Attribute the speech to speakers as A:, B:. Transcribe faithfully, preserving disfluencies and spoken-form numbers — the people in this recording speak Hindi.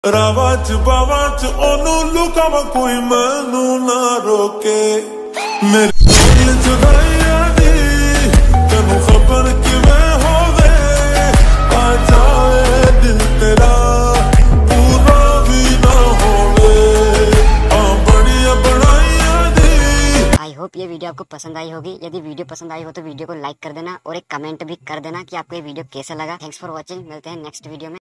A: रावा च बावा च ओनू लुकावा कोई मैनू ना रोके मेरे दिल जुदाइया दी तेनू खबर किवें होवे आ जाए दिल तेरा पूरा भी ना होवे आ बड़िया बनाइया दी।
B: आई होप ये वीडियो आपको पसंद आई होगी। यदि वीडियो पसंद आई हो तो वीडियो को लाइक कर देना और एक कमेंट भी कर देना कि आपको ये वीडियो कैसा लगा। Thanks for watching. मिलते हैं नेक्स्ट वीडियो में।